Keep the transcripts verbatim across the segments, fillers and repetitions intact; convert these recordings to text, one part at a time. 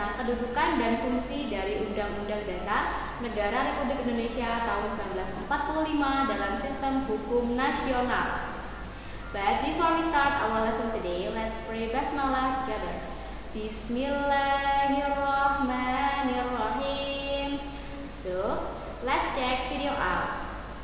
tentang kedudukan dan fungsi dari Undang-Undang Dasar Negara Republik Indonesia tahun seribu sembilan ratus empat puluh lima dalam sistem hukum nasional. But before we start our lesson today, let's pray Basmalah together. Bismillahirrahmanirrahim. So, let's check video out.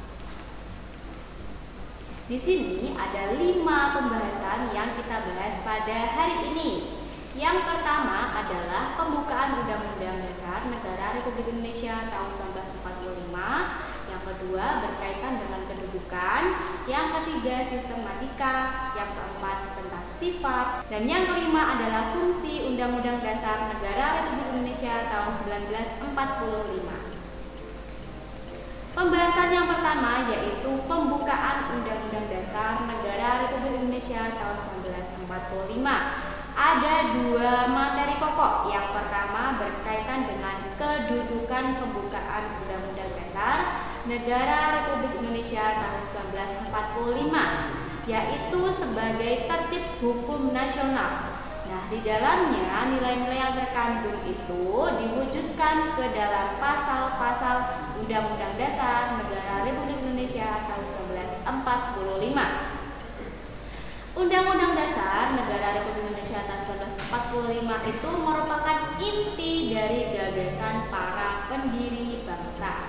Di sini ada lima pembahasan yang kita bahas pada hari ini. Yang pertama adalah pembukaan Undang-Undang Dasar Negara Republik Indonesia tahun seribu sembilan ratus empat puluh lima. Yang kedua berkaitan dengan kedudukan. Yang ketiga sistematika. Yang keempat tentang sifat. Dan yang kelima adalah fungsi Undang-Undang Dasar Negara Republik Indonesia tahun seribu sembilan ratus empat puluh lima. Pembahasan yang pertama yaitu pembukaan Undang-Undang Dasar Negara Republik Indonesia tahun seribu sembilan ratus empat puluh lima. Ada dua materi pokok. Yang pertama berkaitan dengan kedudukan pembukaan Undang-Undang Dasar Negara Republik Indonesia tahun seribu sembilan ratus empat puluh lima, yaitu sebagai tertib hukum nasional. Nah, di dalamnya nilai-nilai yang terkandung itu diwujudkan ke dalam pasal-pasal Undang-Undang Dasar Negara Republik Indonesia tahun seribu sembilan ratus empat puluh lima. Undang-Undang Dasar Negara Republik Indonesia tahun seribu sembilan ratus empat puluh lima itu merupakan inti dari gagasan para pendiri bangsa.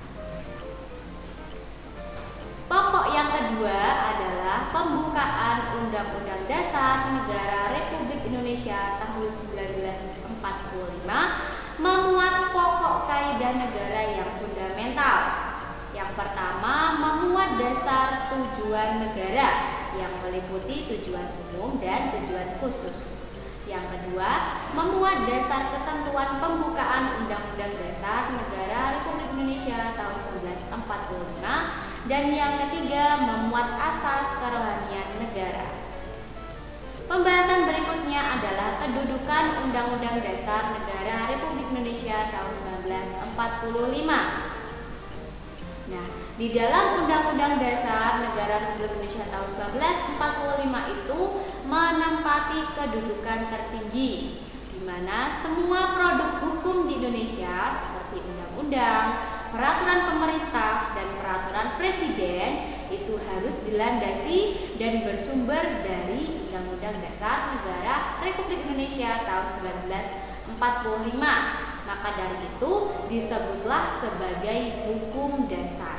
Pokok yang kedua adalah pembukaan Undang-Undang Dasar Negara Republik Indonesia tahun seribu sembilan ratus empat puluh lima memuat pokok kaidah negara yang fundamental. Yang pertama, memuat dasar tujuan negara yang meliputi tujuan umum dan tujuan khusus. Yang kedua, memuat dasar ketentuan pembukaan Undang-Undang Dasar Negara Republik Indonesia tahun seribu sembilan ratus empat puluh lima. Dan yang ketiga, memuat asas kerohanian negara. Pembahasan berikutnya adalah kedudukan Undang-Undang Dasar Negara Republik Indonesia tahun seribu sembilan ratus empat puluh lima. Nah, di dalam Undang-Undang Dasar Negara Republik Indonesia tahun seribu sembilan ratus empat puluh lima itu menempati kedudukan tertinggi, di mana semua produk hukum di Indonesia seperti undang-undang, peraturan pemerintah, dan peraturan presiden itu harus dilandasi dan bersumber dari Undang-Undang Dasar Negara Republik Indonesia tahun seribu sembilan ratus empat puluh lima. Maka dari itu disebutlah sebagai hukum dasar.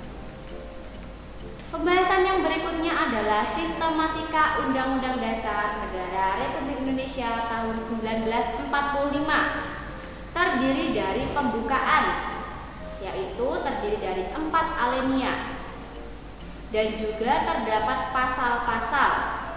Pembahasan yang berikutnya adalah sistematika Undang-Undang Dasar Negara Republik Indonesia tahun seribu sembilan ratus empat puluh lima. Terdiri dari pembukaan, yaitu terdiri dari empat alinea, dan juga terdapat pasal-pasal.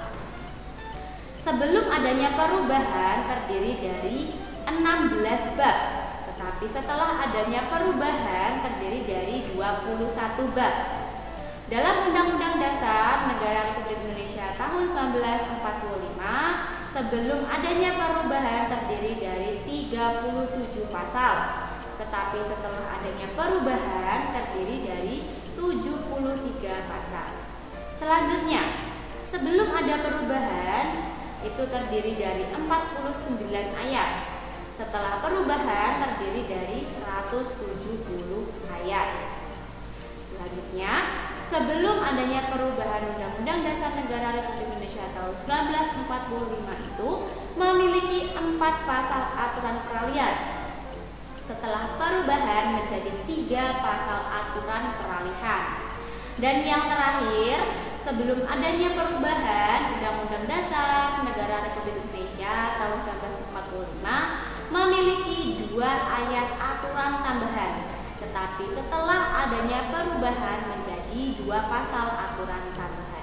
Sebelum adanya perubahan terdiri dari enam belas bab, tetapi setelah adanya perubahan terdiri dari dua puluh satu bab. Dalam Undang-Undang Dasar Negara Republik Indonesia tahun seribu sembilan ratus empat puluh lima, sebelum adanya perubahan terdiri dari tiga puluh tujuh pasal. Tetapi setelah adanya perubahan terdiri dari tujuh puluh tiga pasal. Selanjutnya, sebelum ada perubahan itu terdiri dari empat puluh sembilan ayat. Setelah perubahan terdiri dari seratus tujuh puluh ayat. Selanjutnya, sebelum adanya perubahan Undang-Undang Dasar Negara Republik Indonesia tahun seribu sembilan ratus empat puluh lima itu memiliki empat pasal aturan peralihan. Setelah perubahan menjadi tiga pasal aturan peralihan. Dan yang terakhir, sebelum adanya perubahan Undang-Undang Dasar Negara Republik Indonesia tahun seribu sembilan ratus empat puluh lima memiliki dua ayat aturan tambahan. Tetapi setelah adanya perubahan menjadi dua pasal aturan tambahan.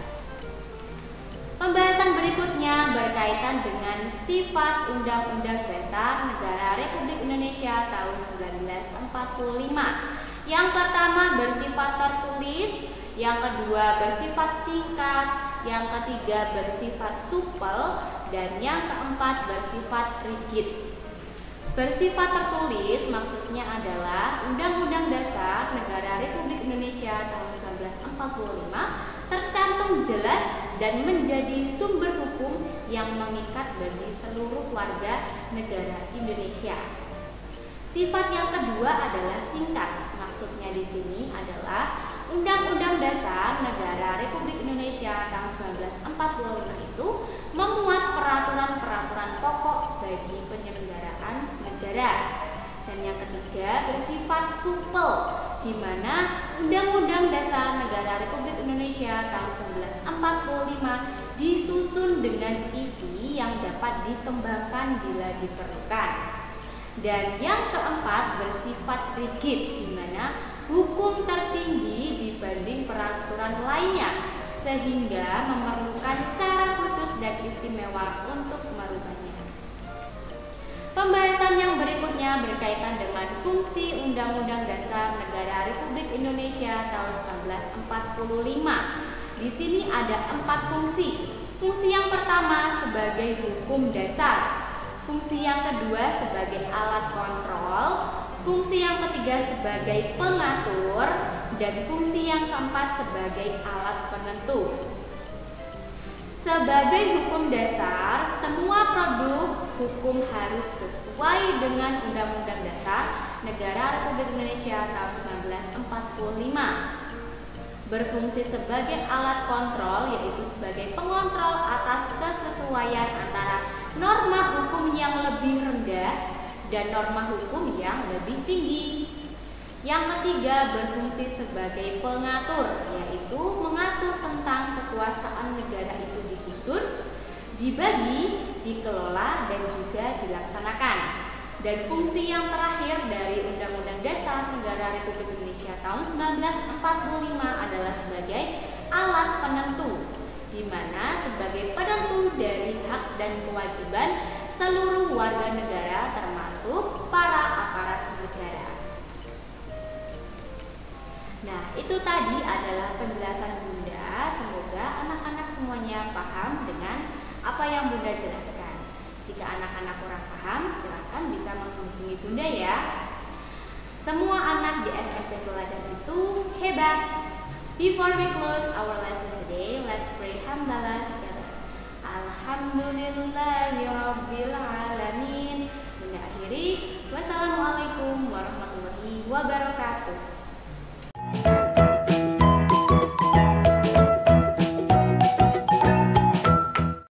Pembahasan berikutnya berkaitan dengan sifat Undang-Undang Dasar Negara Republik Indonesia tahun seribu sembilan ratus empat puluh lima. Yang pertama bersifat tertulis, yang kedua bersifat singkat, yang ketiga bersifat supel, dan yang keempat bersifat rigid. Bersifat tertulis maksudnya adalah Undang-Undang Dasar Negara Republik Indonesia tahun seribu sembilan ratus empat puluh lima tercantum jelas dan menjadi sumber hukum yang mengikat bagi seluruh warga negara Indonesia. Sifat yang kedua adalah singkat. Maksudnya di sini adalah Undang-Undang Dasar Negara Republik Indonesia tahun seribu sembilan ratus empat puluh lima itu memuat peraturan-peraturan pokok bagi penyelenggaraan negara. Dan yang ketiga bersifat supel, di mana Undang-Undang Dasar Negara Republik Indonesia tahun seribu sembilan ratus empat puluh lima disusun dengan isi yang dapat dikembangkan bila diperlukan. Dan yang keempat bersifat rigid, di mana hukum tertinggi dibanding peraturan lainnya, sehingga memerlukan cara khusus dan istimewa untuk merubahnya. Pembahasan yang berikutnya berkaitan dengan fungsi Undang-Undang Dasar Negara Republik Indonesia tahun seribu sembilan ratus empat puluh lima. Di sini ada empat fungsi. Fungsi yang pertama sebagai hukum dasar, fungsi yang kedua sebagai alat kontrol, fungsi yang ketiga sebagai pengatur, dan fungsi yang keempat sebagai alat penentu. Sebagai hukum dasar, semua produk hukum harus sesuai dengan Undang-Undang Dasar Negara Republik Indonesia tahun seribu sembilan ratus empat puluh lima. Berfungsi sebagai alat kontrol, yaitu sebagai pengontrol atas kesesuaian antara norma hukum yang lebih rendah dan norma hukum yang lebih tinggi. Yang ketiga berfungsi sebagai pengatur, yaitu mengatur tentang kekuasaan negara itu disusun, dibagi, dikelola, dan juga dilaksanakan. Dan fungsi yang terakhir dari Undang-Undang Dasar Negara Republik Indonesia tahun seribu sembilan ratus empat puluh lima adalah sebagai alat penentu, di mana sebagai penentu dari hak dan kewajiban seluruh warga negara termasuk para aparat negara. Nah, itu tadi adalah penjelasan Bunda. Semoga anak-anak semuanya paham dengan apa yang Bunda jelaskan. Jika anak-anak kurang paham, silakan bisa menghubungi Bunda ya. Semua anak di S M P Teladan itu hebat. Before we close our lesson today, let's pray hamdalah together. Alhamdulillahirabbil alamin. Bunda akhiri, wassalamualaikum warahmatullahi wabarakatuh.